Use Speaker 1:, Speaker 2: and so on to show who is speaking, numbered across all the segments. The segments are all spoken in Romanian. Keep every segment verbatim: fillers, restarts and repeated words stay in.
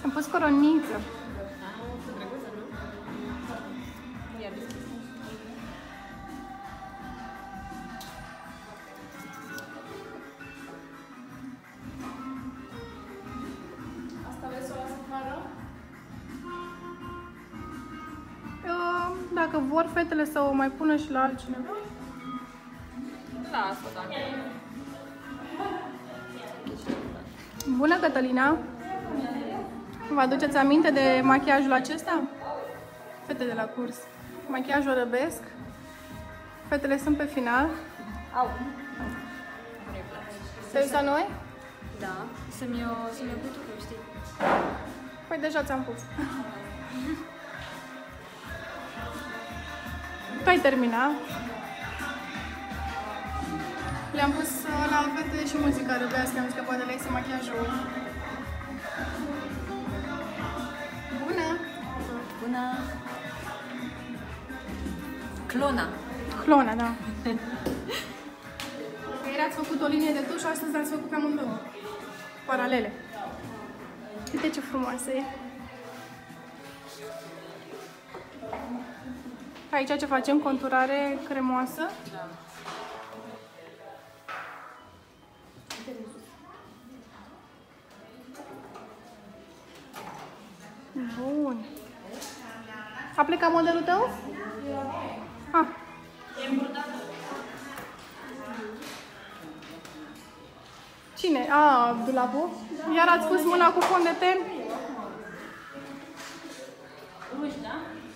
Speaker 1: Am pus coroniță.
Speaker 2: Asta vreți să o las afară?
Speaker 1: Dacă vor fetele să o mai pună și la altcineva.
Speaker 2: Lasă, dacă.
Speaker 1: Bună, Cătălina! Vă aduceți aminte de machiajul acesta? Fete de la curs. Machiajul răbesc. Fetele sunt pe final.
Speaker 2: Au.
Speaker 1: Te uiți la noi?
Speaker 2: Da. Să-mi o să-mi o pui tu, că știi.
Speaker 1: Păi deja ți-am pus. Tu ai terminat. Le-am pus la fete și muzica răbească, am zis că poate le iese machiajul. Bună!
Speaker 2: Bună! Clona!
Speaker 1: Clona, da. Ieri ați făcut o linie de tuș, astăzi ați făcut pe amândouă. Paralele. Uite ce frumoasă e. Aici ce facem? Conturare cremoasă.
Speaker 2: Da.
Speaker 1: Bun. A plecat modelul tău? Ah. Cine? A, dulapul? Iar ați pus mâna cu fond de ten?
Speaker 2: Ruși, da?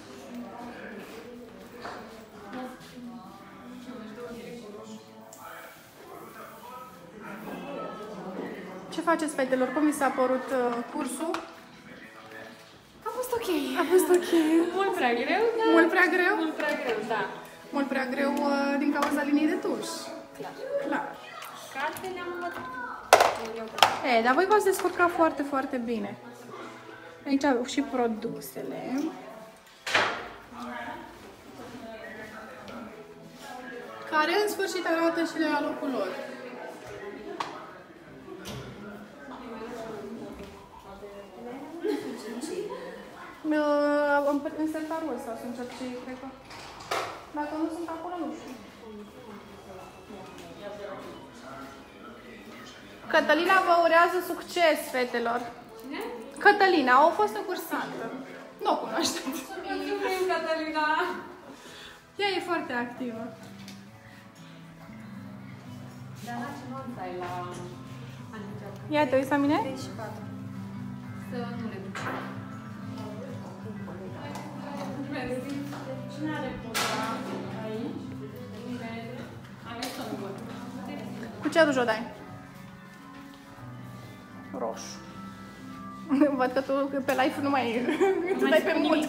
Speaker 1: Ce faceți, fetelor? Cum vi s-a părut uh, cursul?
Speaker 2: A fost ok.
Speaker 1: A fost ok.
Speaker 2: Mult prea greu, dar...
Speaker 1: Mult prea greu?
Speaker 2: Mult prea greu, da.
Speaker 1: Mult prea greu uh, din cauza liniei de tuș.
Speaker 2: Clar.
Speaker 1: Clar.
Speaker 2: Carte ne-am învățat.
Speaker 1: E, dar voi v-ați descurcat foarte, foarte bine. Aici au și produsele. Care în sfârșit arată și la locul lor. Uh, în sertarul ăsta sunt cercei, cred că. Dacă nu sunt acolo, nu știu. Cătălina vă urează succes, fetelor.
Speaker 2: Cine?
Speaker 1: Cătălina, o fostă cursantă. Nu o cunoașteți.
Speaker 2: Mulțumim, Cătălina!
Speaker 1: Ea e foarte activă.
Speaker 2: Dar la ce nunță ai la...
Speaker 1: Ia, te uiți la mine?
Speaker 2: treizeci și patru. Să nu le duc. Cine are pudra aici? Ales să nu văd.
Speaker 1: Cu ce ruj o dai? Roșu. Văd că tu pe live nu mai... tu dai pe mult.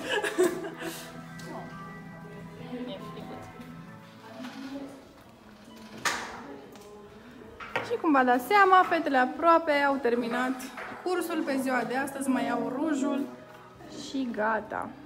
Speaker 1: Și cum v-a dat seama, fetele aproape au terminat cursul pe ziua de astăzi, mai au rujul și gata.